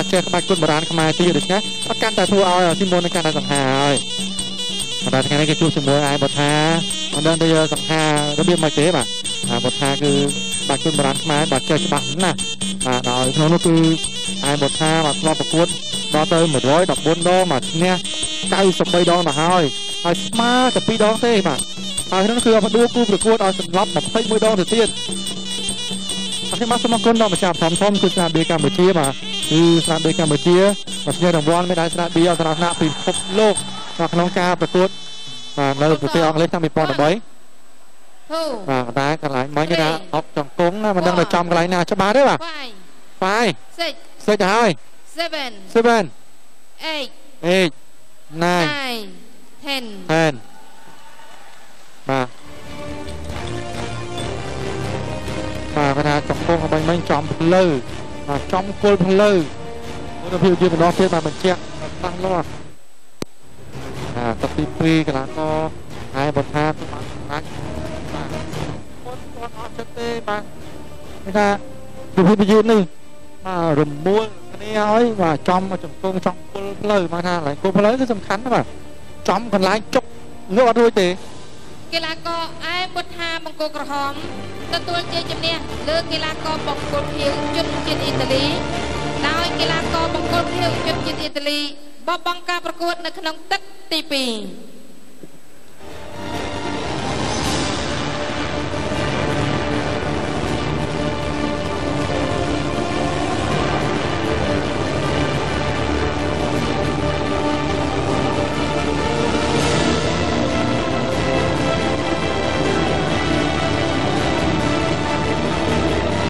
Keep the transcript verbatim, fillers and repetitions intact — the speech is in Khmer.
ការចេះក្បាច់គុណបុរាណខ្មែរទៀតដូច្នេះអត់កាន់តែធ្វើឲ្យស៊ីម៉ូននៅកាន់តែសង្ហាហើយតែថ្ងៃនេះគេជួបជាមួយឯបុថាអត់ដឹងទៅសង្ហារបៀបមកទេបាទបុថាគឺក្បាច់គុណបុរាណខ្មែរបាទចេះច្បាស់ណាស់បាទដោយក្នុងនោះគឺឯបុថាបាទធ្លាប់ប្រកួតដល់ទៅmột trăm mười bốnដងបាទឈ្នះเก้าสิบ三ដងទៅហើយហើយស្មើតែពីរដងទេបាទហើយនោះគឺអបដួលគូប្រកួតឲ្យសន្លប់ยี่สิบเอ็ดដងទៅទៀតអរគុណបាទសូមអរគុណដល់ម្ចាស់ធំធំគឺស្នាដៃកម្ពុជាបាទគឺស្នាដៃកម្ពុជាបាទស្នាដៃរង្វាន់មេដាយស្នាដៃអន្តរជាតិពិភពលោកក្នុងការប្រកួតបាទនៅប្រទេសអង់គ្លេសតាំងពី2013បាទតែកន្លែងមិញគេថាអុកចង្គង់ណាមិនដឹងទៅចំកន្លែងណាច្បាស់ទេបាទfive six six ទៅហើយseven seven eight eight nine ten ten បាទបាទគេថាចង្គង់អ្វីមិញចំផ្លូវបាទចំគល់ផ្លូវទៅភាពជាម្ដងទៀតបាទបញ្ជាក់តាំងលាស់អាទឹកទីពីរកន្លងក៏ហើយបុថាទៅបានសម្រាប់បាទគាត់គាត់អត់ចិត្តទេបាទគេថាពីភាពយឺតនេះបាទរមួលគ្នាហើយបាទចំចង្គង់ចំគល់ផ្លូវមកថាកន្លែងគល់ផ្លូវគឺសំខាន់ណាស់បាទចំកន្លែងចុកងើអត់រួចទេកីឡាករឯបុថាបង្គោលក្រហមទទួលជ័យជំនះលើកីឡាករបង្គោលខៀវជនជាតិអ៊ីតាលីដោយកីឡាករបង្គោលខៀវជនជាតិអ៊ីតាលីបោះបង់ការប្រកួតនៅក្នុងទឹកទីពីរ